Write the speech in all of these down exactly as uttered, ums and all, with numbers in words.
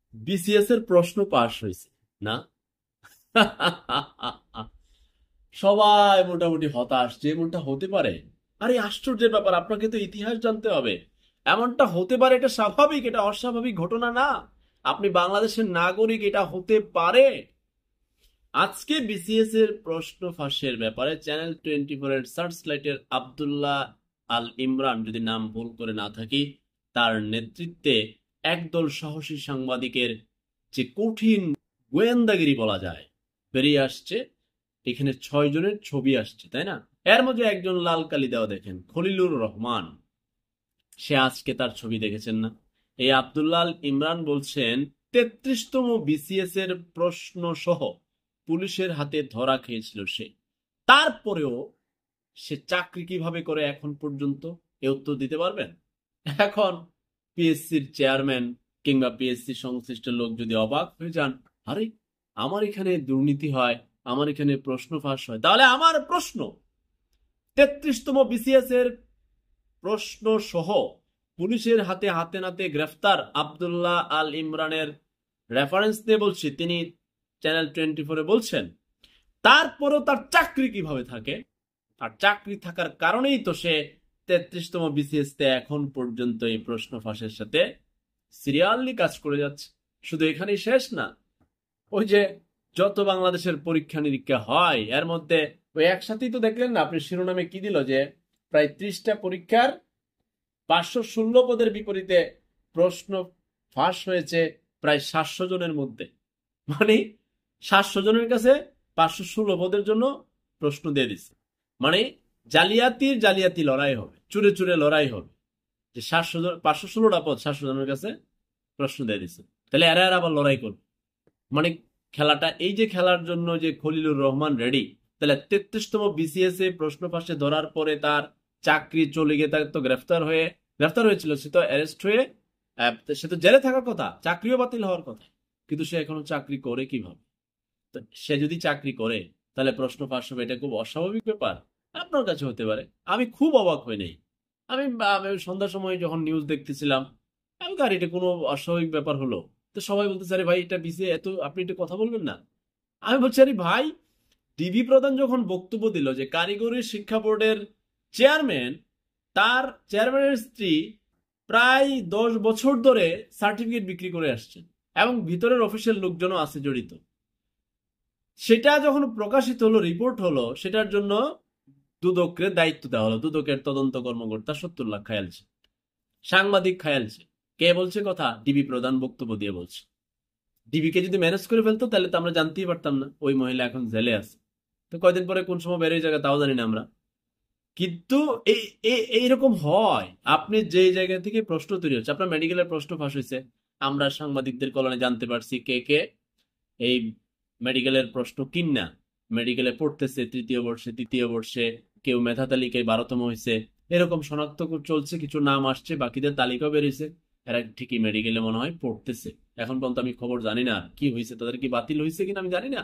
BCS এর প্রশ্ন pass হয়েছে না? সবাই মোটামুটি হতাশ যে এমনটা হতে পারে। আরে আশ্চর্যের ব্যাপার, আপনাকে তো ইতিহাস জানতে হবে। এমনটা হতে পারে, এটা স্বাভাবিক, এটা অস্বাভাবিক ঘটনা না। আপনি বাংলাদেশের নাগরিক, এটা হতে পারে। আজকে বিসিএস এর প্রশ্ন ফাঁসের ব্যাপারে চ্যানেল টোয়েন্টি ফোর এর সার্চ লাইটের আবদুল্লাহ আল ইমরান, যদি নাম ভুল করে না থাকি, তার নেতৃত্বে একদল সাহসী সাংবাদিকের যে কঠিন গোয়েন্দাগিরি বলা যায় বেরিয়ে আসছে। এখানে ছয় জনের ছবি আসছে, তাই না? এর মধ্যে একজন লাল কালি দেওয়া দেখেন, খলিলুর রহমান। সে আজকে তার ছবি দেখেছেন না? এই আব্দুল্লাহ আল ইমরান বলছেন তেত্রিশতম বিসিএস এর প্রশ্ন সহ পুলিশের হাতে ধরা খেয়েছিল সে। তারপরেও সে চাকরি কিভাবে করে এখন পর্যন্ত, এ উত্তর দিতে পারবেন? এখন পিএসসির চেয়ারম্যান কিংবা পিএসসি সংশ্লিষ্ট লোক যদি অবাক হয়ে যান, আরে আমার এখানে দুর্নীতি হয়, আমার এখানে প্রশ্ন ফাঁস হয়, তাহলে আমার প্রশ্ন তেত্রিশতম বিসিএস এর প্রশ্ন সহ পুলিশের হাতে হাতে নাতে গ্রেফতার আব্দুল্লাহ আল ইমরানের রেফারেন্স দিয়ে বলছি, তিনি চ্যানেল টোয়েন্টি ফোরে বলছেন তারপরও তার চাকরি কিভাবে থাকে। আর চাকরি থাকার কারণেই তো সে তেত্রিশতম বিসিএস তে এখন পর্যন্ত এই প্রশ্ন ফাঁসের সাথে সিরিয়ালি কাজ করে যাচ্ছে। শুধু এখানেই শেষ না, ওই যে যত বাংলাদেশের পরীক্ষা নিরীক্ষা হয় এর মধ্যে ওই একসাথেই তো দেখলেন না আপনি, শিরোনামে কি দিল যে প্রায় ত্রিশটা পরীক্ষার পাঁচশো ষোলো পদের বিপরীতে প্রশ্ন ফাঁস হয়েছে প্রায় সাতশো জনের মধ্যে। মানে সাতশো জনের কাছে পাঁচশো ষোলো পদের জন্য প্রশ্ন দিয়ে দিচ্ছে। মানে জালিয়াতির জালিয়াতি লড়াই হবে, চুরে চুরে লড়াই হবে, যে সাতশো জন পাঁচশো ষোলোটা পদ সাতশো জনের কাছে প্রশ্ন দিয়ে দিচ্ছে। তাহলে এরা এরা আবার লড়াই করবে। মানে খেলাটা, এই যে খেলার জন্য যে খলিলুর রহমান রেডি, তাহলে তেত্রিশতম বিসিএস এ প্রশ্ন ফাঁসে ধরার পরে তার চাকরি চলে গিয়ে তার তো গ্রেফতার হয়ে গ্রেফতার হয়েছিল, সে তো অ্যারেস্ট হয়ে আহ, সে তো জেলে থাকার কথা, চাকরিও বাতিল হওয়ার কথা, কিন্তু সে এখনো চাকরি করে কিভাবে? তো সে যদি চাকরি করে তাহলে প্রশ্ন ফাঁস হবে, এটা খুব অস্বাভাবিক ব্যাপার। আপনার কাছে হতে পারে, আমি খুব অবাক হই নাই। আমি আমি সন্ধ্যার সময় যখন নিউজ দেখতেছিলাম, আমি কার এটা কোনো অস্বাভাবিক ব্যাপার হলো? তো সবাই বলতেছে আরে ভাই এটা বিসিএ, এত আপনি এটা কথা বলবেন না। আমি বলছি আরে ভাই, ডিবি প্রধান যখন বক্তব্য দিল যে কারিগরি শিক্ষা বোর্ডের চেয়ারম্যান, তার চেয়ারম্যানের স্ত্রী প্রায় দশ বছর ধরে সার্টিফিকেট বিক্রি করে আসছেন এবং ভিতরের অফিসিয়াল লোকজনও আছে জড়িত, সেটা যখন প্রকাশিত হলো, রিপোর্ট হলো, সেটার জন্য দুদককে দায়িত্ব দেওয়া হলো। দুদকের তদন্ত কর্মকর্তা সত্তর লাখ খায়ালছে, সাংবাদিক খায়ালছে। কে বলছে কথা? ডিবি প্রধান বক্তব্য দিয়ে বলছে। ডিবিকে যদি ম্যানেজ করে ফেলতো তাহলে তো আমরা জানতেই পারতাম না ওই মহিলা এখন জেলে আছে। তো কয়দিন পরে কোন সময় বেরিয়ে যাবে তাও জানি না আমরা। কিন্তু এই এইরকম হয়, আপনি যে জায়গা থেকে প্রশ্ন তৈরি হচ্ছে, আপনার মেডিকেলের প্রশ্ন ফাঁস হয়েছে, আমরা সাংবাদিকদের কলনে জানতে পারছি কে কে এই মেডিকেলের প্রশ্ন কিনা মেডিকেলে পড়তেছে, তৃতীয় বর্ষে তৃতীয় বর্ষে কেউ মেধা তালিকায় বারোতম হয়েছে, এরকম শনাক্ত চলছে, কিছু নাম আসছে, বাকিদের তালিকাও বেরিয়েছে। এরা ঠিকই মেডিকেলে মনে হয় পড়তেছে। এখন পর্যন্ত আমি খবর জানি না কি হয়েছে, তাদের কি বাতিল হয়েছে কিনা আমি জানি না।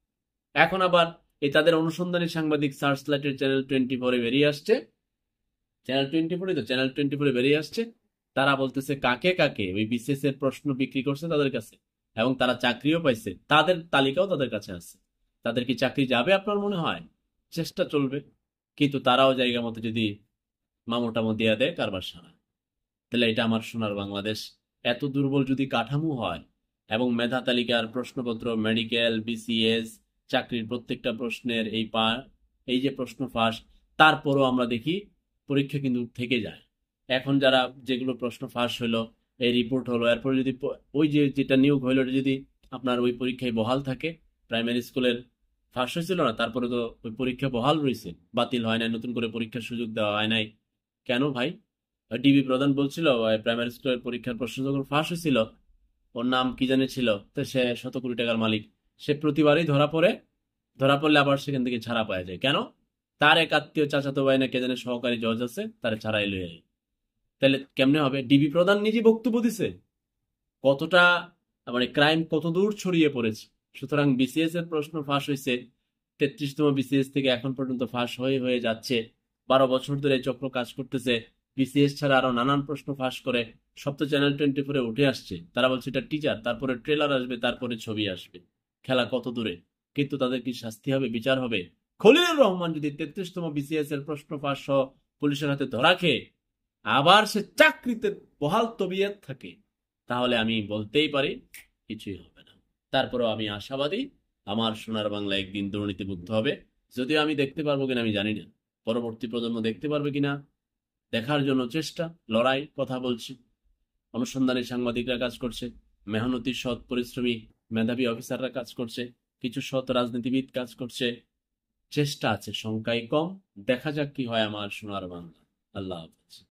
এখন আবার এই তাদের অনুসন্ধানী সাংবাদিক সার্চ লাইটের চ্যানেল টোয়েন্টি ফোরে বেরিয়ে আসছে, চ্যানেল টোয়েন্টি ফোরে তো চ্যানেল টোয়েন্টি ফোরে বেরিয়ে আসছে, তারা বলতেছে কাকে কাকে ওই বিসিএস এর প্রশ্ন বিক্রি করছে তাদের কাছে, এবং তারা চাকরিও পাইছে, তাদের তালিকাও তাদের কাছে আছে। তাদের কি চাকরি যাবে আপনার মনে হয়? চেষ্টা চলবে, কিন্তু তারাও জায়গা মতো যদি মামুটামো দিয়া দেয় কারবার সারা, তাহলে এটা আমার সোনার বাংলাদেশ। এত দুর্বল যদি কাঠামো হয় এবং মেধা তালিকার প্রশ্নপত্র, মেডিকেল, বিসিএস, চাকরির প্রত্যেকটা প্রশ্নের এই পা এই যে প্রশ্ন ফাঁস, তারপরও আমরা দেখি পরীক্ষা কিন্তু থেকে যায়। এখন যারা যেগুলো প্রশ্ন ফাঁস হলো, এই রিপোর্ট হলো, এরপরে যদি প- ওই যে যেটা নিয়োগ হইলো এটা যদি আপনার ওই পরীক্ষায় বহাল থাকে, প্রাইমারি স্কুলের ফাঁস হয়েছিল না, তারপরে তো ওই পরীক্ষা বহাল রয়েছে, বাতিল হয় নাই, নতুন করে পরীক্ষার সুযোগ দেওয়া হয় নাই। কেন ভাই? ডিবি প্রধান বলছিল প্রাইমারি স্কুলের পরীক্ষার প্রশ্ন যখন ফাঁস হয়েছিল, ওর নাম কি জানি ছিল, তো সে শত কোটি টাকার মালিক, সে প্রতিবারই ধরা পড়ে, ধরা পড়লে আবার সেখান থেকে ছাড়া পাওয়া যায়। কেন? তার এক আত্মীয় চাচাতো ভাই না কে জানে সহকারী জজ আছে, তার ছাড়াই লয়ে যায়। তাহলে কেমনে হবে? ডিবি প্রধান নিজে বক্তব্য দিছে কতটা, মানে ক্রাইম কত দূর ছড়িয়ে পড়েছে। সুতরাং বিসিএস এর প্রশ্ন ফাঁস হয়েছে, তেত্রিশতম বিসিএস থেকে এখন পর্যন্ত ফাঁস হয়ে হয়ে যাচ্ছে। বারো বছর ধরে এই চক্র কাজ করতেছে, বিসিএস ছাড়া আরো নানান প্রশ্ন ফাঁস করে। সব তো চ্যানেল টোয়েন্টি ফোরে উঠে আসছে, তারা বলছে এটা টিজার, তারপরে ট্রেলার আসবে, তারপরে ছবি আসবে। খেলা কত দূরে, কিন্তু তাদের কি শাস্তি হবে, বিচার হবে? খলিলুর রহমান যদি তেত্রিশতম বিসিএস এর প্রশ্ন ফাঁস সহ পুলিশের হাতে ধরা খেয়ে আবার সে চাকরিতে বহাল তবিয়ত থাকে, তাহলে আমি বলতেই পারি কিছুই হবে না। তারপরেও আমি আশাবাদী আমার সোনার বাংলা একদিন দুর্নীতিমুক্ত হবে। যদিও আমি দেখতে পারবো কিনা আমি জানি না, পরবর্তী প্রজন্ম দেখতে পারবে কিনা দেখার জন্য চেষ্টা, লড়াই, কথা বলছি। অনুসন্ধানী সাংবাদিকরা কাজ করছে, মেহনতি সৎ পরিশ্রমী মেধাবী অফিসাররা কাজ করছে, কিছু সৎ রাজনীতিবিদ কাজ করছে। চেষ্টা আছে, সংখ্যায় কম। দেখা যাক কি হয় আমার সোনার বাংলা। আল্লাহ হাফেজ।